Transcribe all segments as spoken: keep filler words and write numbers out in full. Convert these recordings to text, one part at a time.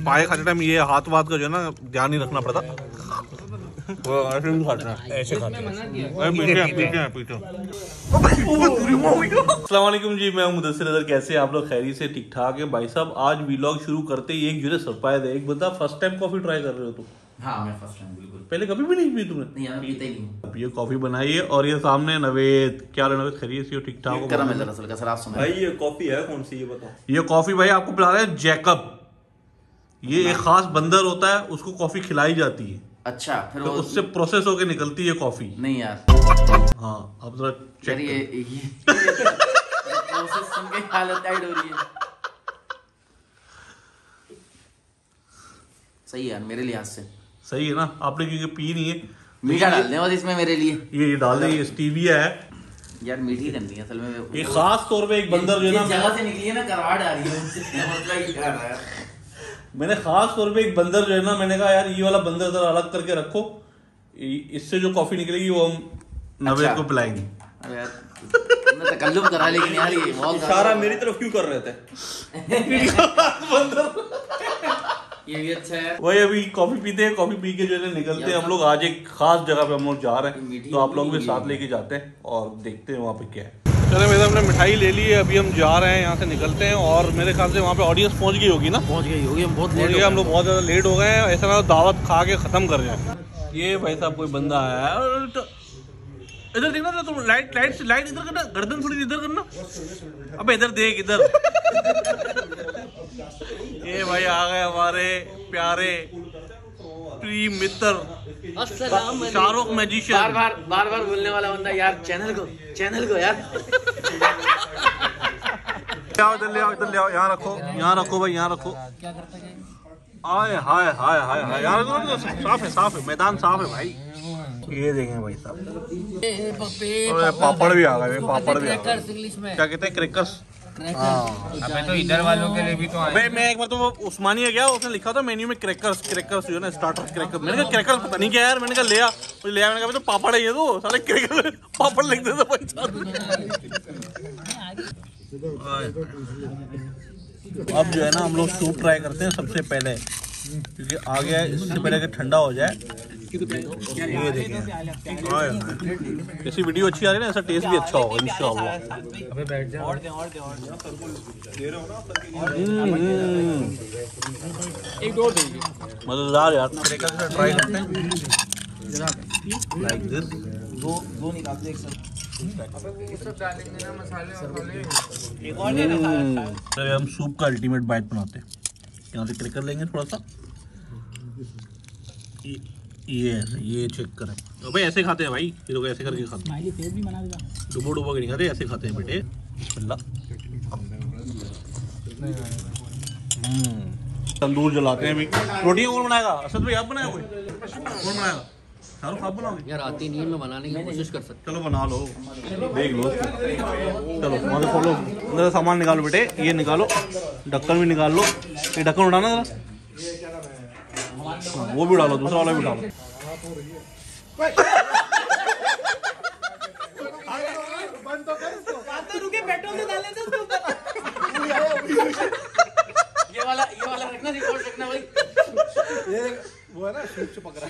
पाए खाते टाइम ये हाथ वाथ का जो है ना ध्यान नहीं रखना पड़ता। वो ऐसे नहीं खाते हैं, ऐसे खाते हैं। अस्सलाम वालेकुम जी, मैं हूं मुदस्सिर अज़हर। कैसे आप लोग? खैरी से ठीक ठाक है भाई साहब। आज व्लॉग शुरू करते ही एक जो है सरप्राइज है। एक बता, फर्स्ट टाइम कॉफी ट्राई कर रहे हो तुम? हाँ, मैं फर्स्ट टाइम बिल्कुल। पहले कभी भी नहीं पी तुमने? नहीं यार, पीते ही नहीं। अब ये कॉफी बनाई है और ये सामने नवेद। क्या रे नवेद, खैरियत से हो? ठीक ठाक हो? करम है दरअसल का सर, आप सुनाइए। भाई ये कॉफी है कौन सी, ये बताओ। ये कॉफी भाई आपको पिला रहा है जैकब। ये एक खास बंदर होता है, उसको कॉफी खिलाई जाती है। अच्छा, फिर तो उससे प्रोसेस होके निकलती है कॉफी। नहीं यार। हाँ, अब जरा चेक ये प्रोसेस सुन के हालत टाइट हो रही है। सही है यार, मेरे लिहाज से सही है ना। आपने क्योंकि पी नहीं है, मीठा डाल दें और इसमें मेरे लिए ये ये डाल दें। ये स्टीविया है यार, मीठी करनी है असल में। ये खास तौर पे एक बंदर जो है ना, जगह से निकली है ना, करवाट आ रही है मतलब। मैंने खास तौर पे एक बंदर जो है ना, मैंने कहा यार ये वाला बंदर जरा अलग करके रखो, इससे जो कॉफी निकलेगी वो हम नवेद को पिलाएंगे। अरे यार तुमने तकल्लुफ करा, लेकिन यार ये बहुत सारा मेरी तरफ क्यों कर रहे थे? बंदर ये भी अच्छा है। वही अभी कॉफी पीते हैं, कॉफी पी के जो है निकलते हैं हम लोग। आज एक खास जगह पे हम लोग जा रहे हैं, तो आप लोग भी साथ लेके जाते हैं और देखते हैं वहाँ पे क्या है। चलो मेरे हमने मिठाई ले ली है, अभी हम जा रहे हैं, यहाँ से निकलते हैं। और मेरे ख्याल से वहाँ पे ऑडियंस पहुँच गई होगी ना? पहुँच गई होगी। हम बहुत लेट हो गए, हम लोग बहुत ज़्यादा लेट हो गए हैं। ऐसा ना दावत खा के ख़त्म कर जाए। ये भाई साहब कोई बंदा आया है, इधर देखना तुम। लाइट लाइट लाइट इधर करना, गर्दन थोड़ी इधर करना। अब इधर देख, इधर। ये भाई आ गए हमारे प्यारे प्रिय मित्र शाहरुख मैजिशियन। बार बार बार बार बोलने वाला बंदा यार। चैनल को चैनल को यार। इधर ले आओ, इधर ले आओ। यहाँ रखो, यहाँ रखो भाई, यहाँ रखो। क्या करता है? हाय हाय हाय हाय हाय, यहाँ रखो। साफ है, साफ है, मैदान साफ है भाई। ये देखें भाई साहब, पापड़ भी आ गए। पापड़ भी आ गए। क्या कहते हैं? क्रैकर्स। अबे तो इधर वालों के लिए भी तो भाई मैं एक बार तो वो उस्मानिया गया, उसने लिखा था मेन्यू में क्रैकर्स। क्रैकर्स जो है ना, स्टार्टर क्रैकर। मैंने कहा क्रैकर्स पता नहीं क्या यार। मैंने कहा ले आ, मुझे ले आ। मैंने कहा तो पापड़ है ये, तो साले क्रैकर पापड़ लिख देता भाई साहब। अब जो है ना हम लोग सूप ट्राई करते हैं सबसे पहले, क्योंकि आ गया है। इससे पहले कि ठंडा हो जाए। ये देखें, ऐसी वीडियो अच्छी आ रही है ना, ऐसा टेस्ट भी अच्छा होगा इंशाल्लाह। अबे बैठ जा। एक दो दीजिए, मजेदार यार। क्रैकर से ट्राई करते हैं लाइक दिस। दो दो निकालते एक साथ। हम सूप का अल्टीमेट बाइट बनाते हैं। यहाँ से क्रैकर लेंगे थोड़ा सा। ये ये ये चेक करें तो भाई, ऐसे खाते हैं भाई। ये लोग ऐसे करके खाते हैं, डुबो डुबो के नहीं खाते, ऐसे खाते हैं बेटे। बिस्मिल्लाह। तंदूर जलाते हैं भाई। रोटियाँ कौन बनाएगा? असद भाई आप बनाए? कोई कौन बनाएगा? शाहरुख आप बनाओगे? यार आती नहीं है, मैं बनाने की कोशिश कर सकता। चलो बना लो, देख लो। चलो हमारे खोलो, अंदर सामान निकालो बेटे। ये निकालो, ढक्कन भी निकाल लो। ये ढक्कन उठाना जरा, वो भी डालो, दूसरा वाला भी डालो। ये वाला ये वाला रखना, रिकॉर्ड रखना भाई। ये वो है ना, शूट से पकड़ा।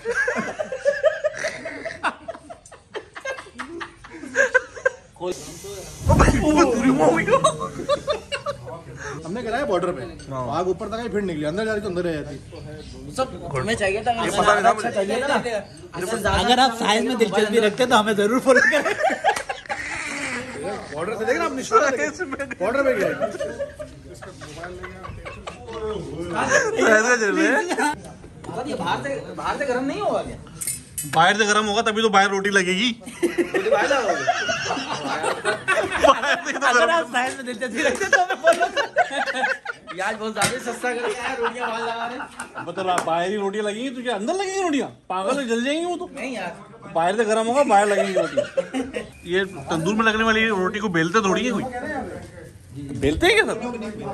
हमने कराया बॉर्डर पे, आग ऊपर तक आई, फिर निकली अंदर जा रही तो अंदर रह जाती। सब हमें चाहिए था। ये पता नहीं था मुझे। अगर आप साइंस में दिलचस्पी रखते तो हमें जरूर फॉलो करें। बॉर्डर से देखना, अपनी बॉर्डर पे गया। ये बाहर से बाहर से गर्म नहीं होगा क्या? बाहर से गर्म होगा तभी तो बाहर रोटी लगेगी। रोटी बाहर लगाओगे? अगर आप साइंस में दिलचस्पी रखते तो हमें फॉलो करें। यार बहुत ज्यादा सस्ता कर रहा है, रोटियां बाहर लगा रहे हैं। बता रहा बाहर ही रोटियां लगेंगी, तुझे अंदर लगेंगी रोटियां? पागल है, जल जाएंगी वो तो। नहीं यार, बाहर से गर्म होगा, बाहर लगेंगी रोटी। ये तंदूर में लगने वाली रोटी को बेलते थोड़ी है कोई। बेलते हैं क्या सर?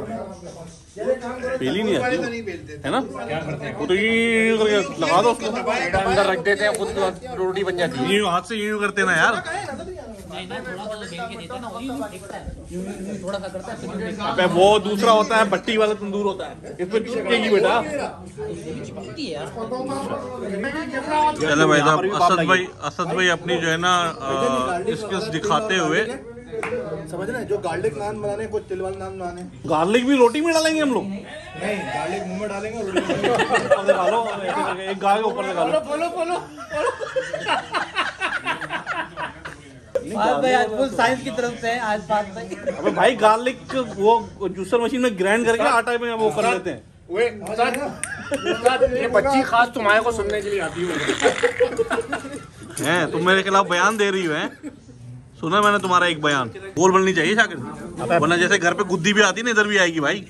बेली नहीं आती है ना? वो तो ये करके लगा दो उसको, अंदर रख देते हैं, खुद रोटी बन जाती है। ये हाथ से यूं करते ना यार। थोड़ा सा करता है। अबे वो दूसरा होता है, भट्टी वाला तंदूर होता है, इसमें चिपकेगी बेटा। चलो भाई साहब, असद भाई असद भाई अपनी जो है ना स्किल्स दिखाते हुए, समझ रहे हैं, जो गार्लिक नान बनाने, कुछ तिल वाले नान बनाने। गार्लिक भी रोटी में डालेंगे हम लोग? नहीं, गार्लिक मुंह में डालेंगे और रोटी में डालो, एक गाल के ऊपर लगा लो। फॉलो फॉलो भाई आज फुल साइंस की तरफ से आज बात भाई। अबे भाई गार्लिक वो जूसर मशीन में ग्राइंड करके आटा में वो कर लेते हैं। ये बच्ची खास तुम्हारे को सुनने के लिए आती है, तुम मेरे खिलाफ बयान दे रही हो हैं? सुना मैंने तुम्हारा एक बयान। गोल बननी चाहिए शाकिर, वरना जैसे घर पे गुद्दी भी आती है ना, इधर भी आएगी भाई।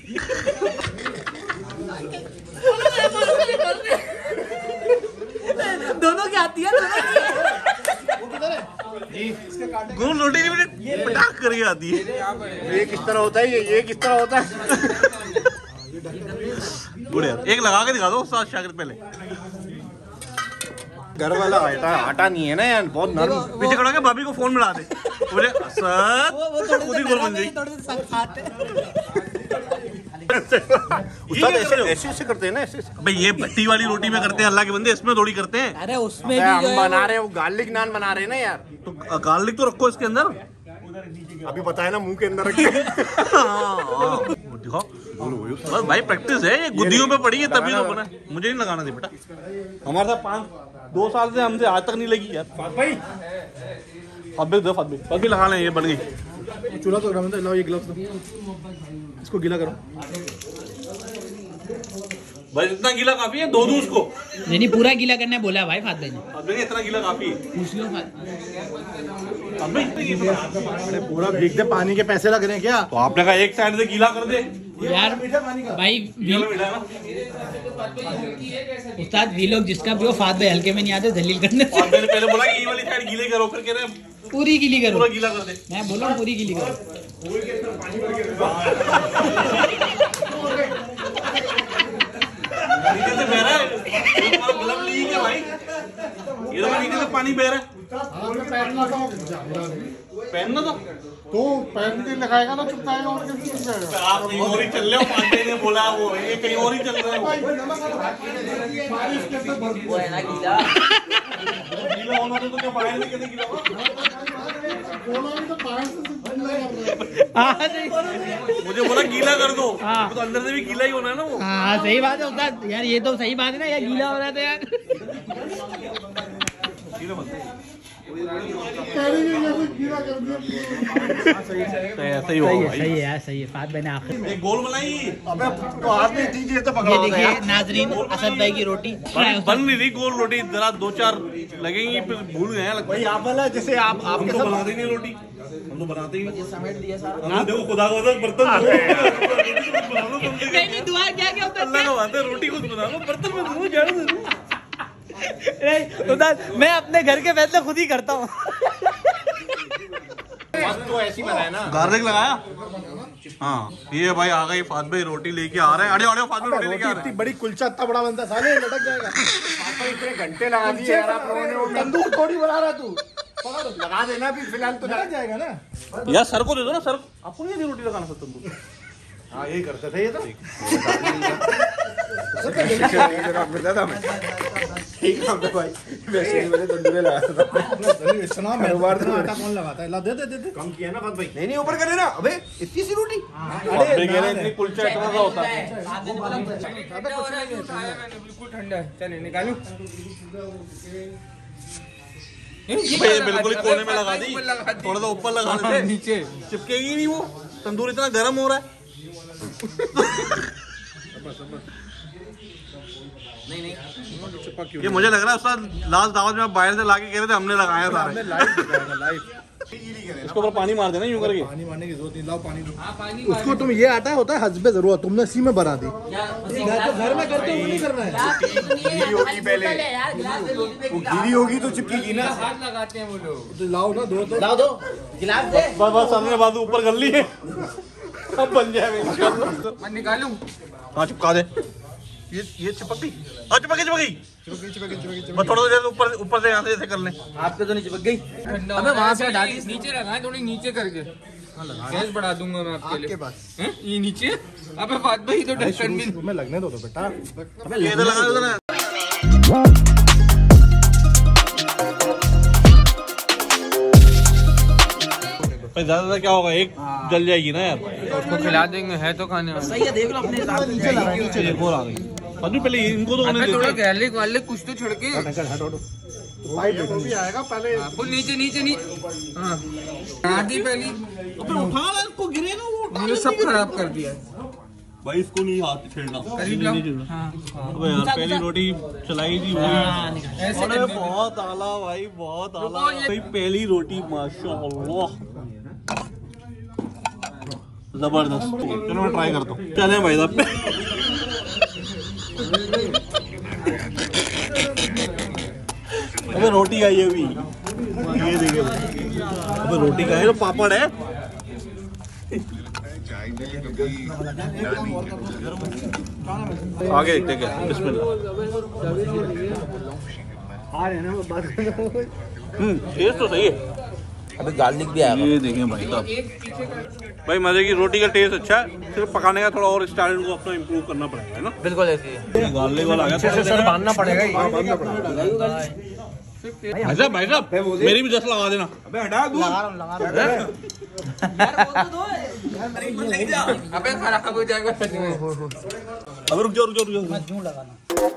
दोनों की आती है, गोल रोटी नहीं पटाख करके आती है। ये किस तरह होता है, ये ये किस तरह होता है? गुड यार, एक लगा के दिखा दो साथ शाकिर पहले। घर वाला आटा आटा नहीं है ना यार, बहुत नरम। पीछे खड़ा के भाभी को फोन मिला दे, बोले सर वो वो थोड़े खुद ही से गोल बन जाएगी। थोड़े से सख्त हाथ है। उस्ताद ऐसे ऐसे ऐसे करते हैं ना, ऐसे ऐसे। भाई ये भट्टी वाली रोटी में करते हैं अल्लाह के बंदे, इसमें थोड़ी करते हैं। अरे उसमें भी हम जो है बना रहे हैं, वो गार्लिक नान बना रहे हैं ना यार। तो गार्लिक तो रखो इसके अंदर। अभी पता है ना, मुंह के अंदर रखे। दिखाओ बस भाई, प्रैक्टिस है, ये गुद्दियों पे पड़ी है तभी तो बना। मुझे नहीं लगाना थी बेटा, हमारे साथ पाँच दो साल से हमसे आज तक नहीं लगी यार। भाई अब दो फात भी लगा लें, ये बन गई। चूल्हा तो गर्म है, लाओ ये ग्लव्स दो, इसको गीला करो। भाई इतना गीला काफी है, दो दो उसको। नहीं नहीं पूरा गीला करने बोला भाई फात भाई ने। अब देखिए इतना गीला काफी है। पूछ लो फात। अब भाई इतनी गीला अरे पूरा भीग दे, पानी के पैसे लग रहे हैं क्या? तो आपने कहा एक साइड से गीला कर दे। यार भाई गीला मीठा है ना। उस्ताद वी लोग जिसका भी हो, फात भाई हल्के में नहीं आते दलील करने से। और मैंने पहले बोला कि ये वाली साइड गीले करो, फिर कह रहे हैं पूरी गीली करो। पूरा गीला कर दे। मैं बोला हूँ पूरी गीली करो। नीचे से बह रहा है, ग्लव लीक है भाई, ये तो नीचे से पानी बह रहा है। पहनना था तो पैन के लगाएगा ना, चुपकाएगा और कैसे चुपकाएगा? आप कहीं और ही चल रहे हो, पांडे ने बोला वो ये कहीं और ही चल रहे हो। वो है ना गीला। गीला होना तो क्या बाहर नहीं कैसे गीला होगा? मुझे बोला गीला कर दो, तो अंदर से भी गीला ही होना है ना वो। हाँ सही बात है उस्ताद, यार ये तो सही बात है ना, यार गीला हो रहा था यार। ऐसा ही होगा भाई। सही है यार, सही है। फात भाई ने आखिर एक गोल बनाई। अबे तो हाथ में इतनी देर तो पकड़ा ये होगा देखिए यार। नाजरीन, असद भाई की रोटी बन बन नहीं रही गोल रोटी, जरा दो चार लगेंगी फिर भूल गए लगता भाई आप वाला जैसे आप हम आपके तो साथ बनाते ही नहीं रोटी, हम तो बनाते ही नहीं। समेट दिया सारा। हम देखो खुदा को बर्तन नहीं नहीं दुआ क्या क्या होता अल्लाह का बात है, रोटी खुद बना लो, बर्तन में धो जाओ जरूर। है उस्ताद, मैं अपने घर के फैसले खुद ही करता हूँ। तो ऐसी बनाया ना। गार्लिक लगाया। हाँ ये भाई आ गई, फात भाई रोटी लेके आ रहे हैं। अड़े अड़े फात भाई रोटी लेके आ रहे इतनी हैं। बड़ी कुलचा इतना बड़ा बनता है, साले लटक जाएगा। इतने घंटे लगा दिए यार आप लोगों ने, वो तंदूर थोड़ी बना रहा तू। लगा देना अभी फिलहाल तो लग जाएगा ना। यार सर को दे दो ना, सर आपको नहीं आती रोटी लगाना सर तंदूर। हाँ यही करते थे ये तो। ठीक है भाई, वैसे ही मैंने तंदूरे लगाया था। इतना बार तो आटा कौन लगाता है? ला दे दे दे दे। कम किया ना बात भाई। नहीं नहीं ऊपर करे ना। अबे इतनी सी रोटी। अरे कह रहे इतनी कुलचा इतना सा होता है। बिल्कुल ठंडा है, चलिए निकालूं। भाई बिल्कुल ही कोने में लगा दी, थोड़ा सा ऊपर लगा दे, नीचे चिपकेगी नहीं वो, तंदूर इतना गर्म हो रहा है। नहीं नहीं ये मुझे लग रहा है उसका लास्ट दावत में आप बाहर से लाके कह रहे थे हमने लगाया था। इसके ऊपर पानी मार देना यूं करके। पानी मारने की जरूरत नहीं, लाओ पानी दो। उसको तुम ये आटा होता है हस्बे जरूरत, तुमने इसी में बना दी। घर में करते हो नहीं करना है। गीली होगी पहले, वो गीली होगी तो चिपकेगी ना। हाथ लगाते हैं वो लोग। तो लाओ ना, दो तो लाओ दो गिलास दे। बस बस सामने बाजू ऊपर कर ली है, अब बन जाएगा। मैं निकालूं। हाँ चिपका दे। ये ये चिपक गई। हाँ चिपक गई चिपक गई चिपक गई। बस थोड़ा देर ऊपर ऊपर से यहाँ से जैसे कर लें। आपके तो नहीं चिपक गई। अबे वहाँ से हटा के नीचे लगाए, थोड़ी नीचे करके गैस बढ़ा दूंगा मैं आपके लिए। पास ये नीचे। अबे बात भाई तो ढक्कन भी तुम्हें लगने दो तो बेटा। अबे ये तो लगा दो ना। ज्यादा ज्यादा क्या होगा, एक जल जाएगी ना यार। उसको खिला देंगे, है तो खाने में। सही है, देख लो अपने हिसाब से। नीचे लगा, नीचे एक और आ गई। अभी पहले इनको तो होने थोड़ा देते। गार्लिक वार्लिक कुछ तो छिड़के। वो भी आएगा पहले। वो नीचे नीचे नीचे। हाँ आधी पहली। अबे उठा ला इसको, गिरेगा वो। उन्होंने सब खराब कर दिया भाई इसको नहीं हाथ छेड़ना। करीब लाओ। अबे यार पहली रोटी चलाई थी वही। अरे बहुत आला भाई, बहुत आला भाई। पहली रोटी माशाअल्लाह जबरदस्त। चलो मैं ट्राई करता हूँ। चले भाई साहब। अबे रोटी आई है अभी, ये देखिए। अबे रोटी का है तो पापड़ है। आगे देखते क्या। बिस्मिल्लाह। हम्म टेस्ट तो सही है। अबे गार्लिक भी आएगा। ये देखें भाई साहब, भाई मजे की रोटी का टेस्ट अच्छा है। सिर्फ पकाने का थोड़ा और स्टाइल को अपना इम्प्रूव करना पड़ेगा, है ना। बिल्कुल ऐसी है। गार्लिक वाला आ गया। सर बांधना पड़ेगा। भाई साहब भाई साहब मेरी भी दस लगा देना। अबे हटा दूध। अबे खराब हो जाएगा। अब रुक जाओ रुक जाओ रुक जाओ। क्यों लगाना।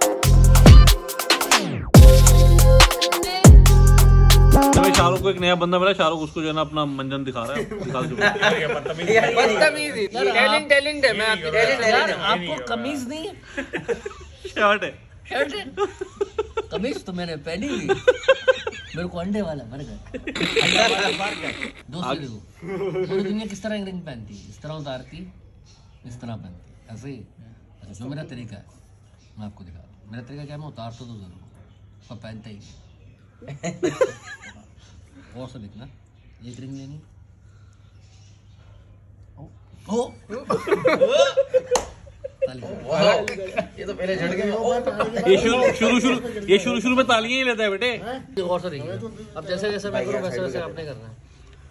शाहरुख को एक नया बंदा मिला। शाहरुख उसको जो है ना अपना मंजन दिखा रहा है। बदतमीजी। टैलेंट टैलेंट है। मैं आपकी टैलेंट है। आपको कमीज नहीं है। शर्ट है। शर्ट है। कमीज तो मैंने पहनी हुई। मेरे को अंडे वाला बर्गर। दोस्तों देखो पूरी दुनिया किस तरह रिंग पहनती है, इस तरह उतारती, इस तरह पहनती, ऐसे ही। अच्छा जो मेरा तरीका है मैं आपको दिखा दूँ। मेरा तरीका क्या है, मैं उतारता तो जरूर पर पहनता ही नहीं। और से देखना, एक रिंग लेनी। ओ ये तो पहले झटके में। ये शुरू शुरू शुरू ये शुरू शुरू में तालियां ही लेता है बेटे। और से देखिए, अब जैसे जैसे मैं करूँ वैसे वैसे आपने करना है।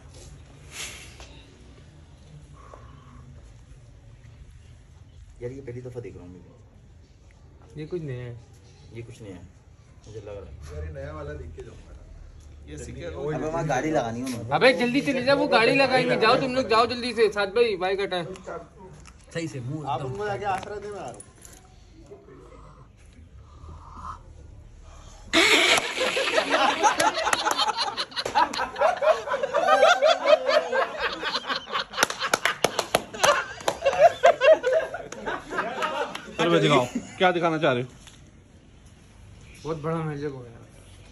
यार ये पहली दफा देख रहा हूँ मैं। ये कुछ नहीं है। ये कुछ नहीं है मुझे लग रहा है। यार नया वाला देख के जाऊंगा। ये सीखे। अबे वहाँ गाड़ी लगानी है। अबे जल्दी चले जाओ, वो गाड़ी लगाएंगे। जाओ तुम लोग, जाओ जल्दी से। साथ भाई भाई का टाइम। सही से मुंह आप उनको जाके आश्रय दे, मैं आ रहा हूँ। चलो दिखाओ क्या दिखाना चाह रहे हो। बहुत बड़ा मैजिक हो गया।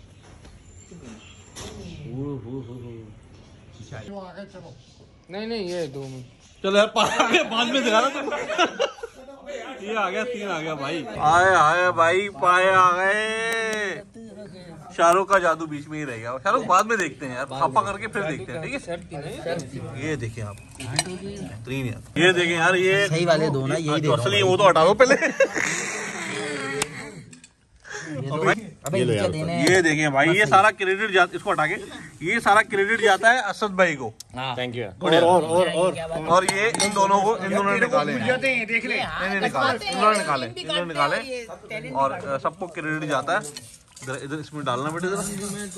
नहीं नहीं ये दो में। चलो यार पाँच में दिखा रहा था। ये आ गया, तीन आ गया भाई। आए आए भाई पाए आ गए। शाहरुख का जादू बीच में ही रह गया। शाहरुख बाद में देखते हैं यार, पापा करके फिर देखते हैं, ठीक है। ये देखें आप, बेहतरीन यार। ये देखें यार, ये सही वाले दो ना, यही देखो। असली वो तो हटा दो पहले। अबे इनके देने हैं। ये देखें भाई, ये सारा क्रेडिट जाता, इसको हटा के ये सारा क्रेडिट जाता है असद भाई को। Thank you. और और और और और ये इन दोनों को इन दोनों ने निकाले हैं। देख ले। नहीं निकाले, इन्होंने निकाले इन्होंने निकाले और सबको क्रेडिट जाता है। इधर इधर इसमें डालना बेटे जरा।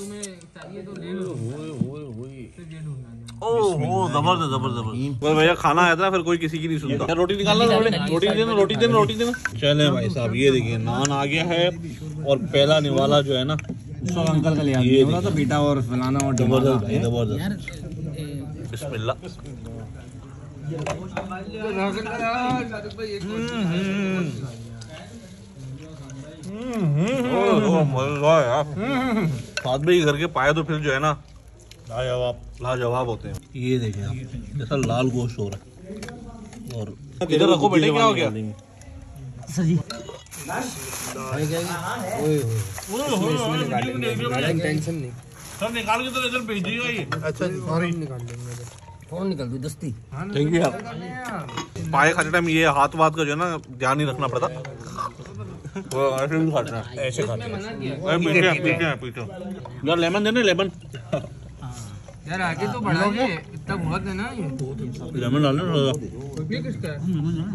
ओह जबरदस्त जबरदस्त। बस भैया खाना आया था फिर कोई किसी की नहीं सुनता। यार रोटी निकालना, रोटी देना रोटी देना रोटी देना। चले भाई साहब, ये देखिए नान आ गया है और पहला निवाला जो है ना सब अंकल का ले आया बोला तो बेटा और फलाना और जबरदस्त भाई जबरदस्त। बिस्मिल्लाह। साथ में ही घर के पाए तो फिर जो है ना लाजवाब लाजवाब होते हैं। ये देखें आप, जैसा लाल गोश्त हो रहा है। और इधर रखो बेटे, क्या हो गया सर जी। टेंशन नहीं। सर निकाल के तो इधर भेजिएगा ये। अच्छा सॉरी। फोन निकल दो दस्ती। थैंक यू यार। पाए खाते टाइम ये हाथ वाथ का जो है ना ध्यान नहीं रखना पड़ता। वो ऐसे भी खाते हैं, ऐसे खाते हैं। पीछे पीछे पीछे यार लेमन देना लेमन यार आगे तो बढ़ा ये इतना बहुत है ना ये लेमन डालना थोड़ा ये किसका है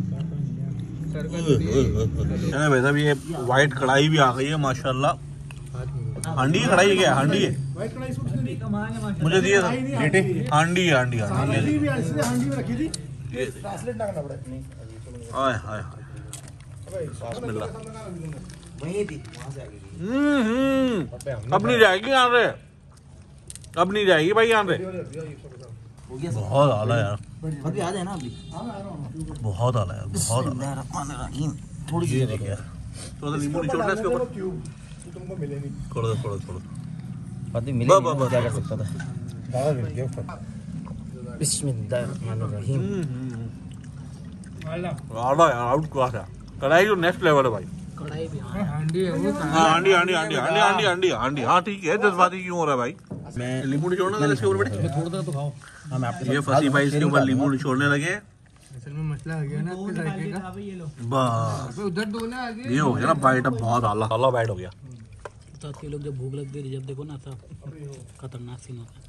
है भाई साहब। ये वाइट कढ़ाई भी आ गई है माशाल्लाह। हांडी की कढ़ाई है क्या? हांडी है मुझे दिए था हांडी है हांडी हांडी हाय हाय बिस्मिल्लाह। अब नहीं जाएगी यहाँ से, अब नहीं जाएगी भाई यहाँ से। बहुत आला यार, अभी आ जाए ना अभी बहुत आला यार, बहुत आला। थोड़ी सी देखिए तो नींबू निचोड़ना इसके ऊपर, तुमको मिले नहीं। थोड़ा थोड़ा थोड़ा अभी मिले नहीं, क्या कर सकता था। बिस्मिल्लाहिर्रहमानिर्रहीम। आला यार, आउट क्लास है कढ़ाई, जो नेक्स्ट लेवल है भाई। कढ़ाई भी हांडी है वो हाँ हांडी हांडी हांडी हांडी हांडी हांडी हांडी हाँ ठीक है। जज्बाती क्यों हो रहा है भाई? मैं नींबू निचोड़ना इसके ऊपर बड़े थोड़ा तो खाओ। हाँ मैं आपके ये फंसी भाई, इसके ऊपर नींबू निचोड़ने लगे। असल में मसला आ गया ना आपके जायके का। बस उधर दो ना आगे ये हो गया ना बाइट, अब बहुत आला आला बाइट हो गया। तो के लोग जब भूख लगती है जब देखो ना तो खतरनाक सीन होता है।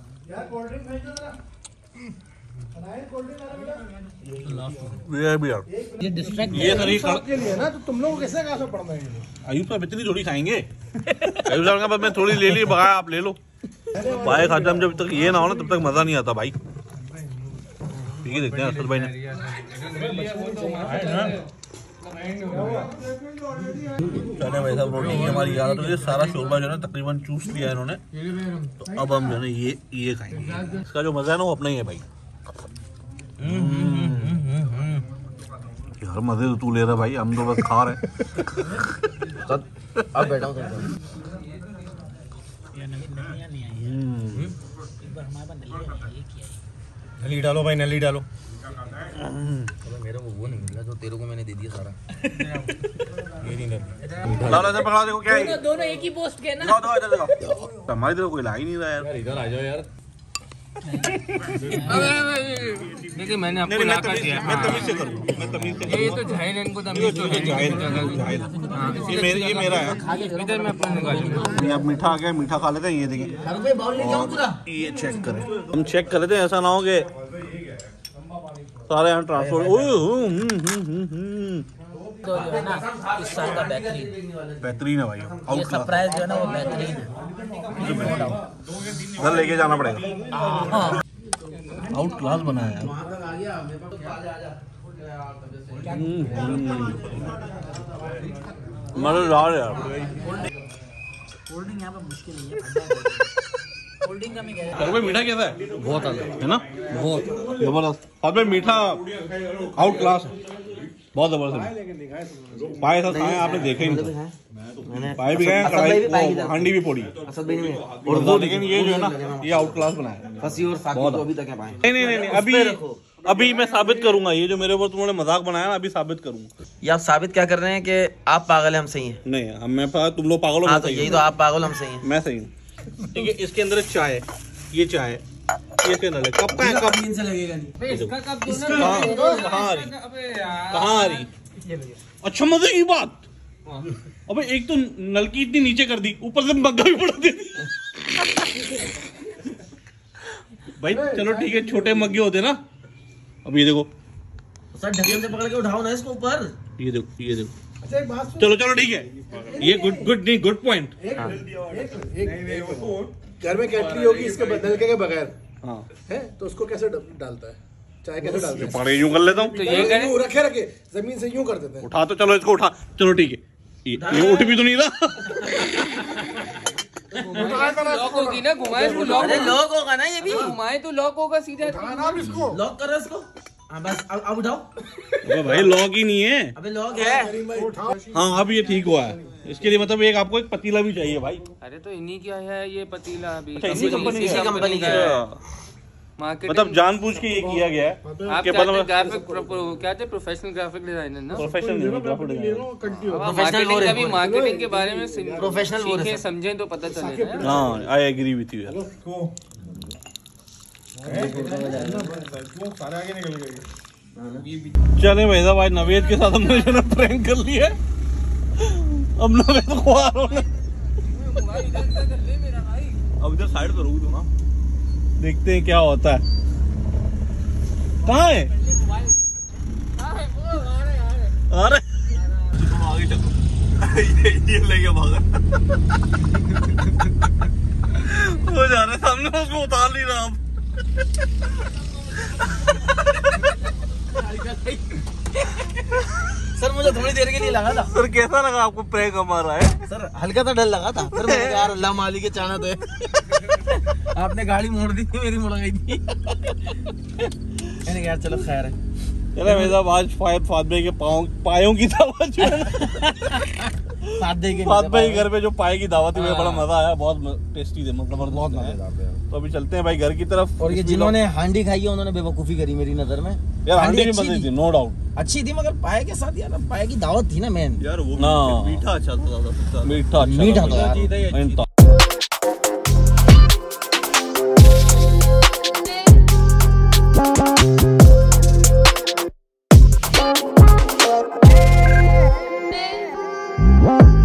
ये भी यार ये डिस्ट्रैक्ट ये तरीक के लिए ना, तो तुम लोग कैसे कहाँ से पढ़ना है? अयूब साहब इतनी थोड़ी खाएंगे। अयूब साहब का बस मैं थोड़ी ले ली, बगाया आप ले लो। पाए खाते हम जब तक ये ना हो ना तब तक मजा नहीं आता भाई। ठीक है देखते हैं असद भाई ने चले भाई साहब। रोटी की हमारी याद है, सारा शोरबा जो है तकरीबन चूस लिया इन्होंने, तो अब हम जो है ये ये खाएंगे। इसका जो मजा है ना वो अपना ही है भाई। यार मजे तो तू ले रहा भाई, हम तो बस खा रहे हैं। अब बैठा हूँ नली डालो भाई, नली डालो। मेरे को वो नहीं मिला जो तेरे को मैंने दे दिया सारा। ये नहीं नली। लाला से पकड़ा, देखो क्या है। दोनों दोनों एक ही पोस्ट के ना। दिखाओ दो इधर दिखाओ। हमारी तरफ कोई ला ही नहीं रहा यार। इधर आ जाओ यार। देखिए मैंने आपको नहीं ला मैं कर तमीज दिया। मैं तमीज से करूँगा, मैं तमीज से ये तो जाहिल इनको ये तमीज तो ये जाहिल है, जाहिल है। ये मेरा ये मेरा है। इधर मैं अपना निकालूंगा। ये अब मीठा आ गया, मीठा खा लेते हैं। ये देखिए ये चेक करें, हम चेक कर लेते हैं। ऐसा ना हो कि सारे यहाँ ट्रांसफर। तो जो है ना इस साल का बेहतरीन बेहतरीन है भाई, ये आउट क्लास। सरप्राइज जो है ना वो बेहतरीन है। घर लेके जाना पड़ेगा। आउट क्लास बनाया यार। मजेदार यार। होल्डिंग यहाँ पे मुश्किल नहीं है। होल्डिंग का मैं कह रहा घर में मीठा कैसा है? बहुत अलग है ना, बहुत जबरदस्त। साथ में मीठा आउट क्लास है, बहुत जबरदस्त। पाए साथ खाए आपने देखा ही नहीं, पाए भी गए, कढ़ाई हांडी भी फोड़ी। और वो लेकिन ये जो है ना ये आउट क्लास बनाया। फंसी और साकी तो अभी तक है पाए। नहीं नहीं नहीं अभी अभी मैं साबित करूंगा। ये जो मेरे ऊपर तुमने मजाक बनाया ना, अभी साबित करूंगा। ये आप साबित क्या कर रहे हैं कि आप पागल हैं, हम सही हैं? नहीं हम मैं तुम लोग पागल हो। हाँ तो यही तो, आप पागल हम सही हैं। मैं सही हूँ। ठीक है, इसके अंदर चाय, ये चाय, ये इसके अंदर कप का है, कप से लगेगा नहीं। इसका कब दो ना। कहाँ कहाँ आ रही, अबे यार कहाँ आ रही? अच्छा मजे की बात। अबे एक तो नलकी इतनी नीचे कर दी, ऊपर से मग्गा भी बढ़ा दे दी। भाई चलो ठीक है, छोटे मग्गे होते ना। अब ये देखो सर ढक्कन से पकड़ के उठाओ ना इसको ऊपर। ये देखो ये देखो। अच्छा एक बात सुन। चलो चलो ठीक है, ये गुड गुड नहीं गुड पॉइंट। एक घर में केटली होगी इसके बदल के बगैर, हाँ है तो उसको कैसे डालता है? चाय कैसे डालते हैं? पकड़े यूं कर लेता हूँ। तो ये करें। यूं रखे रखे जमीन से यूं कर देते हैं। उठा तो चलो इसको उठा, चलो ठीक है। ये ये उठ भी तो नहीं रहा। लॉक होगी ना, घुमाए इसको लॉक। अरे लॉक होगा ना ये भी। घुमाए तो लॉक होगा सीधा। इसको लॉक करो इसको। हाँ बस अब अब उठाओ। अबे भाई लॉक ही नहीं है। अबे लॉक है। हाँ अब ये ठीक हुआ है। इसके लिए मतलब एक आपको एक पतीला भी चाहिए भाई। अरे तो इन्हीं क्या है ये पतीला अभी इसी कंपनी इसी कंपनी का है। मार्केट मतलब जानबूझ के ये किया गया है आप कि क्या मतलब ग्राफिक क्या थे, प्रोफेशनल ग्राफिक डिजाइनर ना। प्रोफेशनल नहीं ग्राफिक डिजाइनर। अब आप मार्केटिंग का भी मार्केटिंग के बारे में प्रोफेशनल बोल रहे सीखें समझें तो पता चलेगा। हाँ आई एग्री विथ यू यार। सारे आगे निकल गए। चले भाई साहब, आज नवेद के साथ हमने जो ना प्रैंक कर लिया। अब ना मैं तो खुआ रहा हूँ। अब इधर साइड पे रोक दो ना, देखते हैं क्या होता है। कहाँ है? अरे तुम आगे चलो। ये ये लेके भागा। वो जा रहे सामने, उसको उतार नहीं रहा अब। सर मुझे थोड़ी देर के लिए लगा था सर कैसा लगा आपको प्रैंक हमारा है? सर, हल्का सा डर लगा था। फिर मैंने कहा यार अल्लाह मालिक के चाहना तो है। आपने गाड़ी मोड़ दी थी, मेरी मुड़ गई थी। मैंने कहा यार चलो खैर है। चलो भाई साहब, आज फायद फात भाई के पाँव पायों की दावत जो है साथ दे के फात भाई घर पे जो पाए की दावत थी, मुझे बड़ा मजा आया, बहुत टेस्टी थे, मतलब बहुत बहुत मजेदार थे। तो अभी चलते हैं भाई घर की तरफ। और ये जिन्होंने हांडी खाई है उन्होंने बेवकूफी करी मेरी नजर में। यार हांडी भी अच्छी बनी थी। थी, नो डाउट। अच्छी थी मगर पाए के साथ यार पाए की दावत थी ना मेन। यार वो ना। मीठा अच्छा था ज्यादा सबसे ज्यादा। मीठा अच्छा मीठा था तो यार। मेन था। What?